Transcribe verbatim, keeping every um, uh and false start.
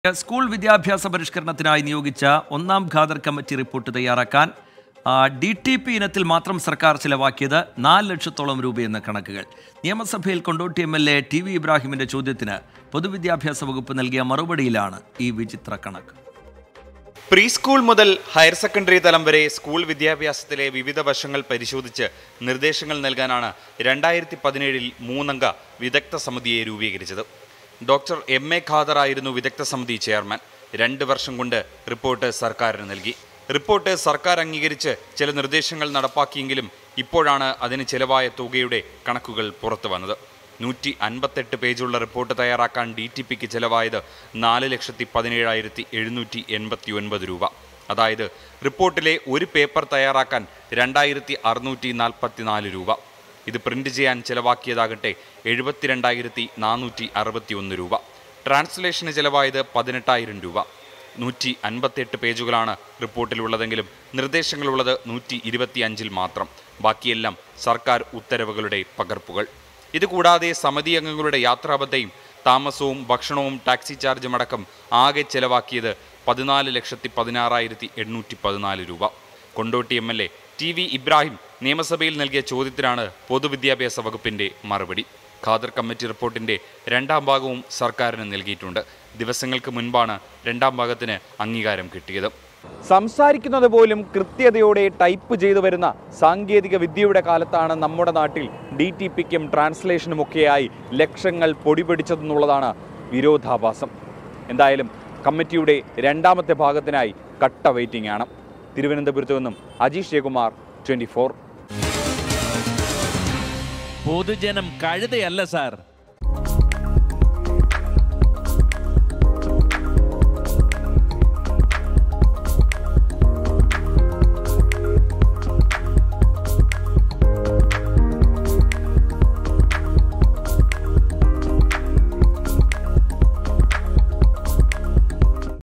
School വിദ്യാഭ്യാസ പരിഷ്കരണത്തിനായി നിയോഗിച്ച ഒന്നാം ഖാദർ കമ്മിറ്റി റിപ്പോർട്ട് തയ്യാറാക്കാൻ ഡി ടി പി ഇനത്തിൽ മാത്രം സർക്കാർ ചിലവാക്കിയത് നാല് ലക്ഷത്തോളം രൂപയെന്ന കണക്കുകൾ. നിയമസഭയിൽ Kondotty M L A T V ഇബ്രാഹിമിന്റെ ചോദ്യത്തിന് പൊതുവിദ്യാഭ്യാസ വകുപ്പ് നൽകിയ മറുപടിയിലാണ് ഈ വിചിത്ര കണക്ക്. പ്രീ സ്കൂൾ മുതൽ ഹയർ സെക്കൻഡറി തലം വരെ സ്കൂൾ വിദ്യാഭ്യാസത്തിലെ വിവിധ വശങ്ങൾ പരിശോധിച്ച് നിർദ്ദേശങ്ങൾ നൽകാനാണ് രണ്ടായിരത്തി പതിനേഴിൽ മൂന്നംഗ വിദഗ്ധ സമിതിയെ രൂപീകരിച്ചത്. ഡോക്ടർ എം എ ഖാദർ ആയിരുന്നു വിദഗ്ധ സമിതി ചെയർമാൻ. രണ്ട് വർഷം കൊണ്ട് റിപ്പോർട്ട് സർക്കാരിന് നൽകി. റിപ്പോർട്ട് സർക്കാർ അംഗീകരിച്ച് ചില നിർദ്ദേശങ്ങൾ നടപ്പാക്കിയെങ്കിലും ഇപ്പോഴാണ് അതിന് ചിലവായ തുകയുടെ കണക്കുകൾ പുറത്തു വന്നത്. നൂറ്റി അൻപത്തെട്ട് പേജുള്ള റിപ്പോർട്ട് തയ്യാറാക്കാൻ ഡി ടി പിക്ക് ചിലവായത് നാല് ലക്ഷത്തി പതിനേഴായിരത്തി എഴുന്നൂറ്റി എൺപത്തി ഒൻപത് രൂപ. അതായത് റിപ്പോർട്ടിലെ ഒരു പേപ്പർ തയ്യാറാക്കാൻ രണ്ടായിരത്തി അറുന്നൂറ്റി നാൽപ്പത്തി നാല് രൂപ. ഇത് പ്രിന്റ് ചെയ്യാൻ ചിലവാക്കിയതാകട്ടെ എഴുപത്തിരണ്ടായിരത്തി നാനൂറ്റി അറുപത്തി ഒന്ന് രൂപ. ട്രാൻസ്ലേഷന് ചിലവായത് പതിനെട്ടായിരം രൂപ. നൂറ്റി അൻപത്തെട്ട് പേജുകളാണ് റിപ്പോർട്ടിലുള്ളതെങ്കിലും നിർദ്ദേശങ്ങളുള്ളത് നൂറ്റി ഇരുപത്തി അഞ്ചിൽ മാത്രം. ബാക്കിയെല്ലാം സർക്കാർ ഉത്തരവുകളുടെ പകർപ്പുകൾ. ഇതുകൂടാതെ സമിതി അംഗങ്ങളുടെ യാത്രാബദ്ധയും താമസവും ഭക്ഷണവും ടാക്സി ചാർജും അടക്കം ആകെ ചെലവാക്കിയത് പതിനാല് ലക്ഷത്തി പതിനാറായിരത്തി എണ്ണൂറ്റി പതിനാല് രൂപ. Kondotty M L A T V Ibrahim നിയമസഭയിൽ നൽകിയ ചോദ്യത്തിനാണ് പൊതുവിദ്യാഭ്യാസ വകുപ്പിന്റെ മറുപടി. ഖാദർ കമ്മിറ്റി റിപ്പോർട്ടിന്റെ രണ്ടാം ഭാഗവും സർക്കാരിന് നൽകിയിട്ടുണ്ട്. ദിവസങ്ങൾക്ക് മുൻപാണ് രണ്ടാം ഭാഗത്തിന് അംഗീകാരം കിട്ടിയത്. സംസാരിക്കുന്നത് പോലും കൃത്യതയോടെ ടൈപ്പ് ചെയ്തു വരുന്ന സാങ്കേതിക വിദ്യയുടെ കാലത്താണ് നമ്മുടെ നാട്ടിൽ ഡി ടി പിക്കും ട്രാൻസ്ലേഷനുമൊക്കെയായി ലക്ഷങ്ങൾ പൊടിപിടിച്ചതെന്നുള്ളതാണ് വിരോധാഭാസം. എന്തായാലും കമ്മിറ്റിയുടെ രണ്ടാമത്തെ ഭാഗത്തിനായി കട്ട വെയിറ്റിംഗ് ആണ്. തിരുവനന്തപുരത്തു നിന്നും അജീഷ് ജയകുമാർ, ട്വന്റി ഫോർ. പൊതുജനം കഴുതയല്ല സാർ.